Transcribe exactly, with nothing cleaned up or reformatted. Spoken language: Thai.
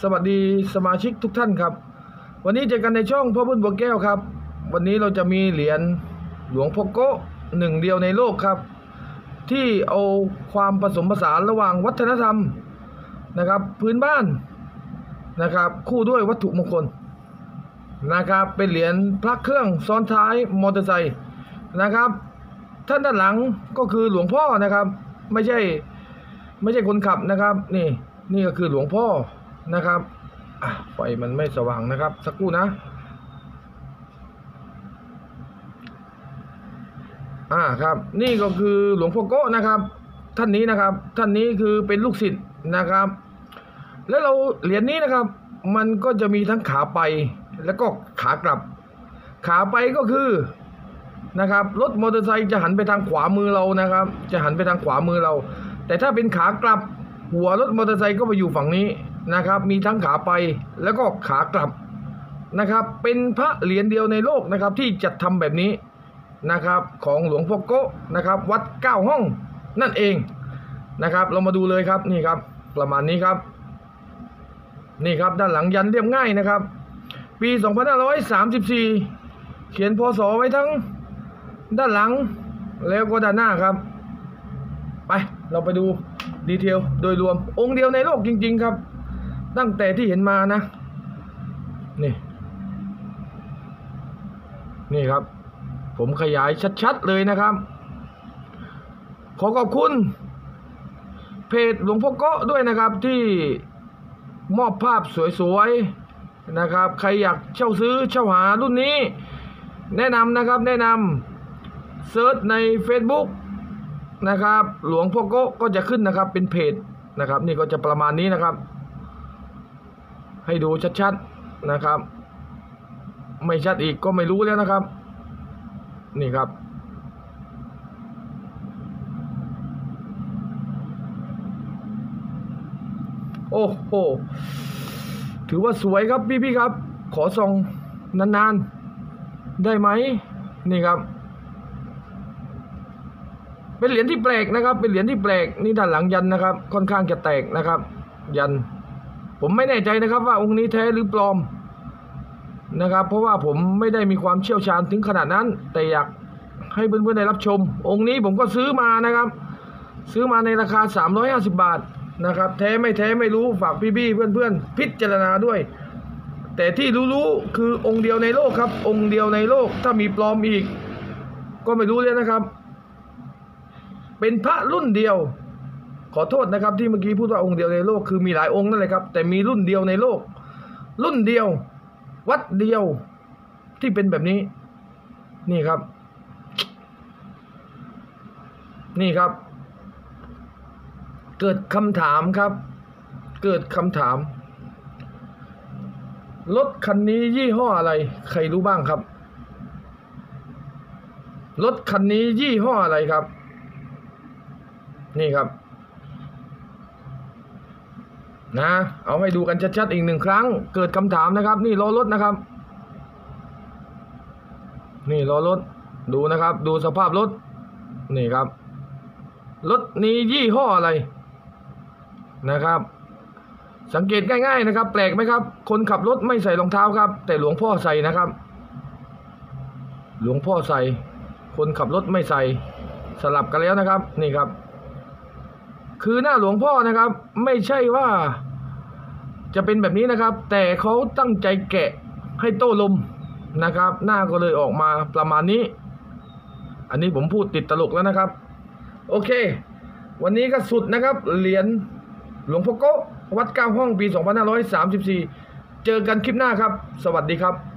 สวัสดีสมาชิกทุกท่านครับวันนี้เจอกันในช่องพ่อบุญบัวแก้วครับวันนี้เราจะมีเหรียญหลวงพ่อโก้หนึ่งเดียวในโลกครับที่เอาความผสมผสานระหว่างวัฒนธรรมนะครับพื้นบ้านนะครับคู่ด้วยวัตถุมงคลนะครับเป็นเหรียญพระเครื่องซ้อนท้ายมอเตอร์ไซค์นะครับท่านด้านหลังก็คือหลวงพ่อนะครับไม่ใช่ไม่ใช่คนขับนะครับนี่นี่ก็คือหลวงพ่อนะครับไฟมันไม่สว่างนะครับสักครู่นะอ่าครับนี่ก็คือหลวงพ่อโก้นะครับท่านนี้นะครับท่านนี้คือเป็นลูกศิษย์นะครับแล้วเราเหรียญนี้นะครับมันก็จะมีทั้งขาไปแล้วก็ขากลับขาไปก็คือนะครับรถมอเตอร์ไซค์จะหันไปทางขวามือเรานะครับจะหันไปทางขวามือเราแต่ถ้าเป็นขากลับหัวรถมอเตอร์ไซค์ก็ไปอยู่ฝั่งนี้นะครับมีทั้งขาไปแล้วก็ขากลับนะครับเป็นพระเหรียญเดียวในโลกนะครับที่จัดทำแบบนี้นะครับของหลวงพ่อโก้นะครับวัดเก้าห้องนั่นเองนะครับเรามาดูเลยครับนี่ครับประมาณนี้ครับนี่ครับด้านหลังยันเรียบง่ายนะครับปีสองพันห้าร้อยสามสิบสี่เขียนพศไว้ทั้งด้านหลังแล้วก็ด้านหน้าครับไปเราไปดูดีเทลโดยรวมองค์เดียวในโลกจริงๆครับตั้งแต่ที่เห็นมานะนี่นี่ครับผมขยายชัดๆเลยนะครับขอขอบคุณเพจหลวงพ่อโก้ด้วยนะครับที่มอบภาพสวยๆนะครับใครอยากเช่าซื้อเช่าหารุ่นนี้แนะนำนะครับแนะนำเซิร์ชใน Facebook นะครับหลวงพ่อโก้ก็จะขึ้นนะครับเป็นเพจนะครับนี่ก็จะประมาณนี้นะครับให้ดูชัดๆนะครับไม่ชัดอีกก็ไม่รู้แล้วนะครับนี่ครับโอ้โหถือว่าสวยครับพี่ๆครับขอส่องนานๆได้ไหมนี่ครับเป็นเหรียญที่แปลกนะครับเป็นเหรียญที่แปลกนี่ด้านหลังยันนะครับค่อนข้างจะแตกนะครับยันผมไม่แน่ใจนะครับว่าองค์นี้แท้หรือปลอมนะครับเพราะว่าผมไม่ได้มีความเชี่ยวชาญถึงขนาดนั้นแต่อยากให้เพื่อนๆได้รับชมองค์นี้ผมก็ซื้อมานะครับซื้อมาในราคาสามร้อยห้าสิบบาทนะครับแท้ไม่แท้ไม่รู้ฝากพี่ๆเพื่อนๆพิจารณาด้วยแต่ที่รู้ๆคือองค์เดียวในโลกครับองค์เดียวในโลกถ้ามีปลอมอีกก็ไม่รู้เลยนะครับเป็นพระรุ่นเดียวขอโทษนะครับที่เมื่อกี้พูดว่าองค์เดียวในโลกคือมีหลายองค์นั่นแหละครับแต่มีรุ่นเดียวในโลกรุ่นเดียววัดเดียวที่เป็นแบบนี้นี่ครับนี่ครับเกิดคำถามครับเกิดคำถามรถคันนี้ยี่ห้ออะไรใครรู้บ้างครับรถคันนี้ยี่ห้ออะไรครับนี่ครับนะเอาให้ดูกันชัดๆอีกหนึ่งครั้งเกิดคำถามนะครับนี่ล้อรถนะครับนี่ล้อรถดูนะครับดูสภาพรถนี่ครับรถนี้ยี่ห้ออะไรนะครับสังเกตง่ายๆนะครับแปลกไหมครับคนขับรถไม่ใส่รองเท้าครับแต่หลวงพ่อใส่นะครับหลวงพ่อใส่คนขับรถไม่ใส่สลับกันแล้วนะครับนี่ครับคือหน้าหลวงพ่อนะครับไม่ใช่ว่าจะเป็นแบบนี้นะครับแต่เขาตั้งใจแกะให้โต้ลมนะครับหน้าก็เลยออกมาประมาณนี้อันนี้ผมพูดติดตลกแล้วนะครับโอเควันนี้ก็สุดนะครับเหรียญหลวงพ่อโก้วัดเก้าห้องปีสองพันห้าร้อยสามสิบสี่เจอกันคลิปหน้าครับสวัสดีครับ